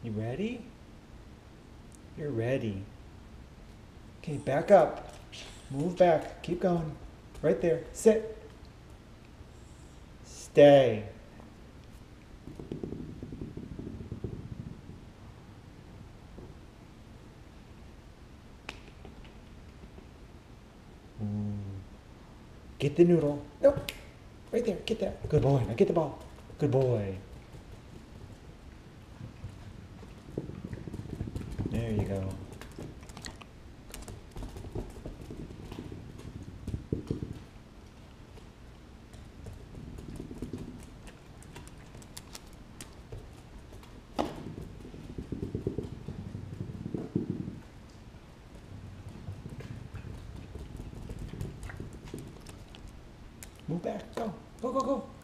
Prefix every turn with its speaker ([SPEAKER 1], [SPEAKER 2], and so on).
[SPEAKER 1] You ready? You're ready. Okay, back up. Move back. Keep going. Right there. Sit. Stay. Get the noodle. Nope. Right there. Get that. Good boy. Now get the ball. Good boy. There you go. Move back. Go. Go, go, go.